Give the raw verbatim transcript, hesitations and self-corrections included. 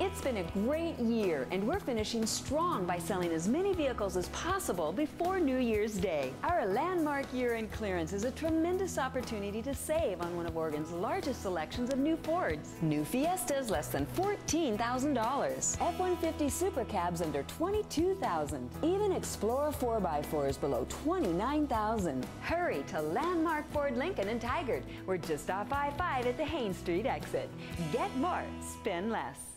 It's been a great year, and we're finishing strong by selling as many vehicles as possible before New Year's Day. Our landmark year-end clearance is a tremendous opportunity to save on one of Oregon's largest selections of new Fords. New Fiestas less than fourteen thousand dollars. F one fifty Super Cabs under twenty-two thousand dollars. Even Explorer four by fours below twenty-nine thousand dollars. Hurry to Landmark Ford Lincoln in Tigard. We're just off I five at the Haines Street exit. Get more, spend less.